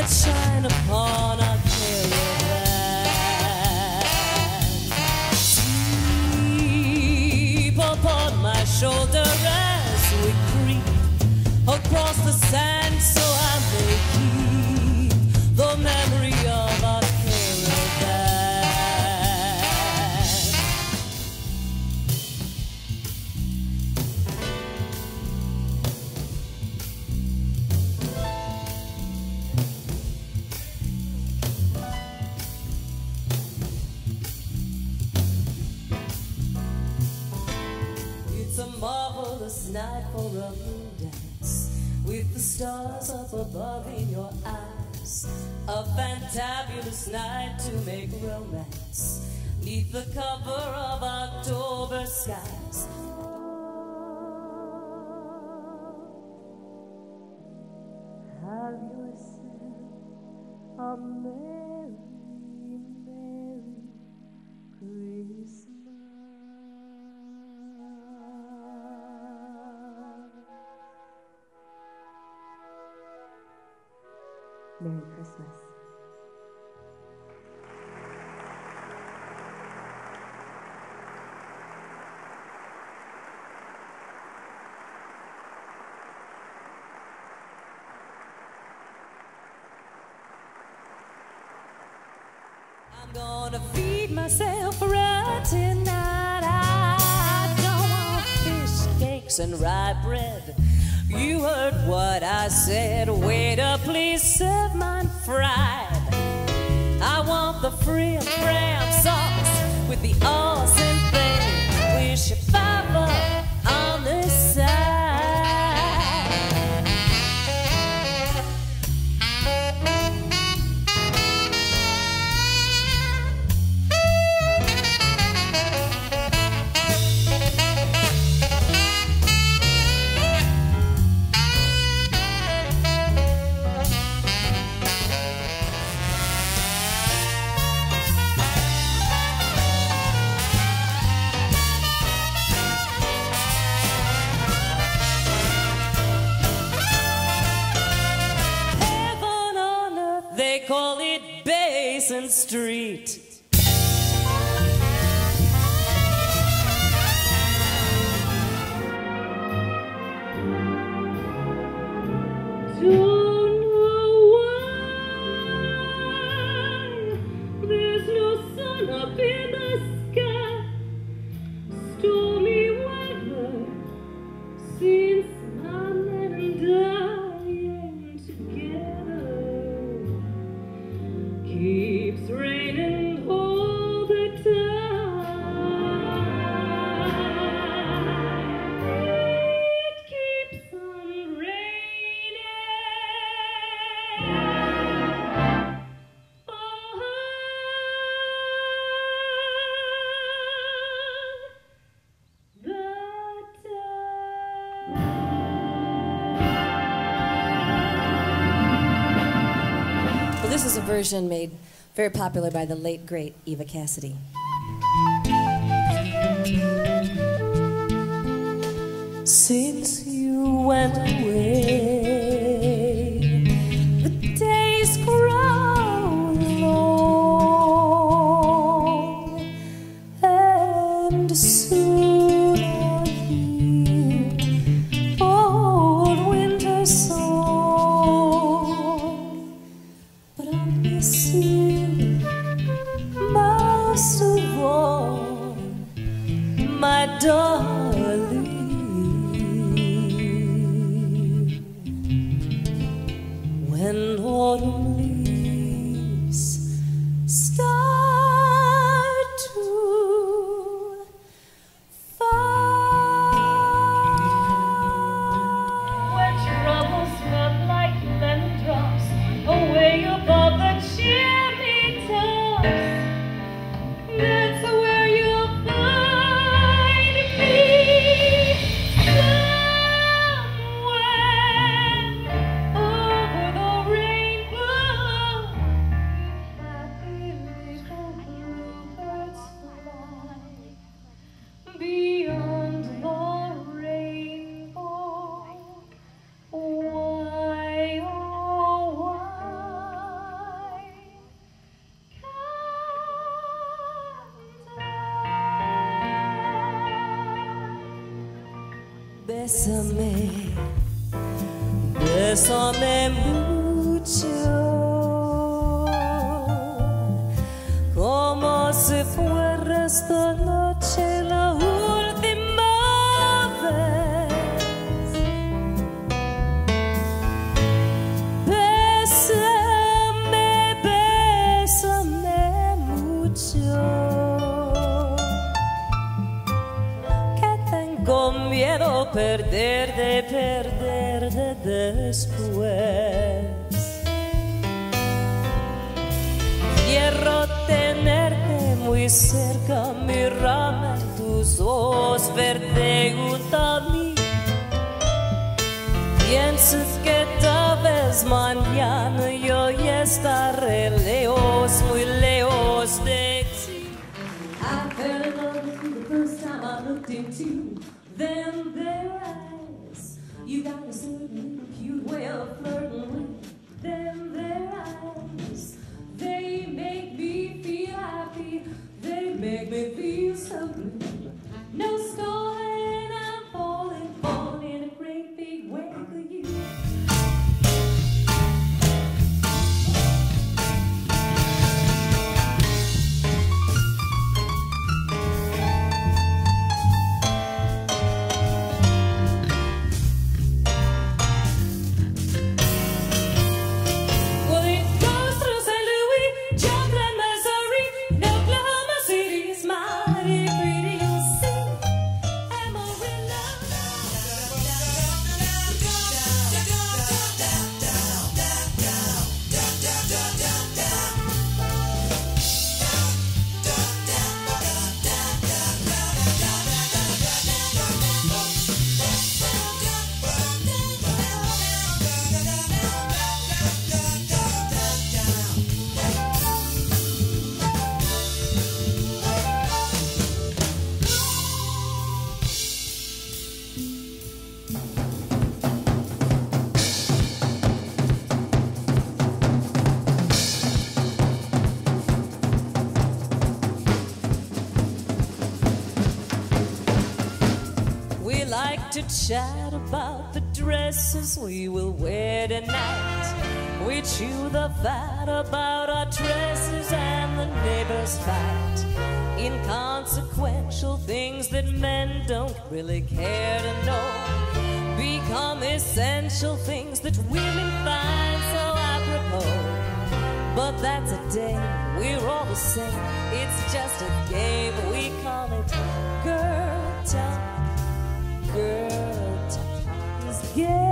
that shine upon our caravan. Sleep upon my shoulder as we creep across the sand, so I may keep the memory of our caravan. It's a marvelous night for a moon dance, with the stars up above in your eyes. A fantabulous night to make romance, neath the cover of October skies. Have yourself a merry, merry Christmas. Merry Christmas. I'm gonna feed myself right tonight. I don't want fish cakes and rye bread. You heard what I said. Waiter, please serve mine fried. I want the frill crab sauce with the awesome thing. Wish you $5 on the side. They call it Basin Street. Don't know why there's no sun up in the sky. Stormy weather since I met and dying together. Keeps raining all the time. It keeps on raining. Well, this is a version made very popular by the late, great Eva Cassidy. Since you went away, the days grow long, and soon I'll hear old winter song. But I'll miss you most of all, my darling. When autumn leaves start to fall, when troubles melt like lemon drops away above the chimney tops, that's where you'll find me, somewhere over the rainbow. Bésame, bésame mucho, como si fuera esta noche la última vez. Bésame, bésame mucho, que tengo miedo perderte después. Quiero tenerte muy cerca, mirarme en tus ojos, verte junto a mí. Pienso que tal vez mañana yo ya estaré lejos, muy lejos de ti. I fell in love with you the first time I looked into them their eyes. You got a certain cute way of flirting with them their eyes. They make me feel happy, they make me feel so blue. No stalling, I'm falling, falling in a great big wake of you. To chat about the dresses we will wear tonight. We chew the fat about our dresses and the neighbors fight. Inconsequential things that men don't really care to know become essential things that women find so apropos. But that's a day, we're all the same. It's just a game, we call it girl talk. Girl talk is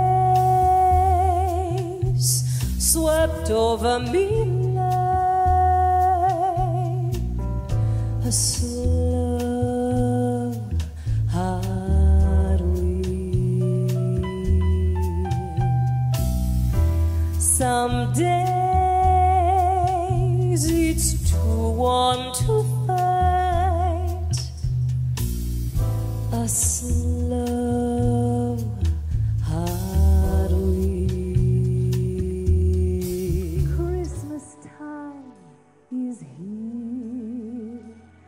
gaze swept over me like a slow hard wind. Some days it's too warm to fight a slow hard wind. Christmas time is here,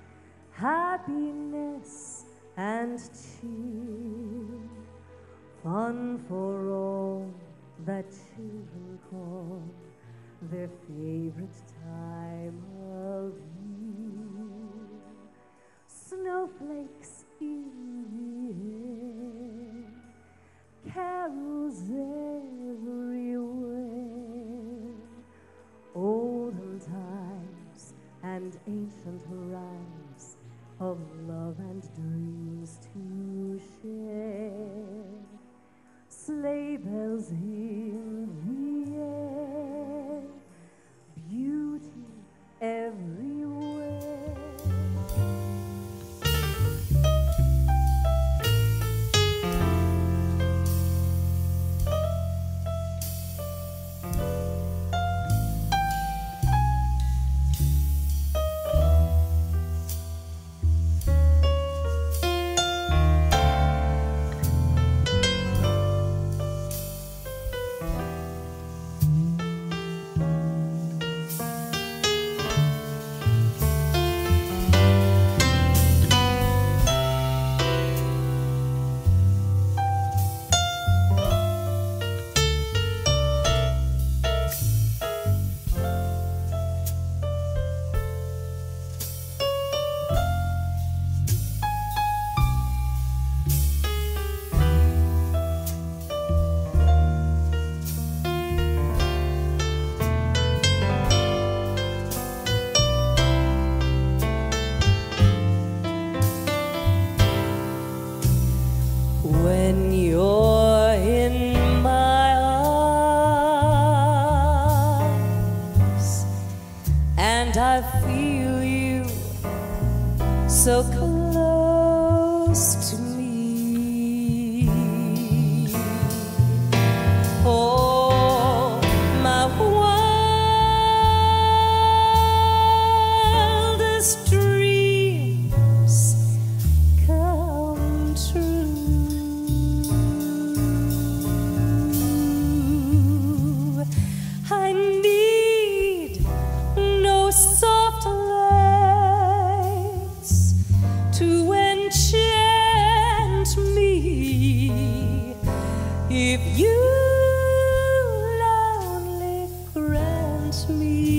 happiness and cheer, fun for all that children call their favorite time of year. Snowflakes in the air, carols everywhere, olden times and ancient rhymes of love and dreams to share. Sleigh bells in the air, beauty everywhere. and I feel you so close to me. Oh, my wildest dreams come true. I need no soft lights to enchant me. If you only grant me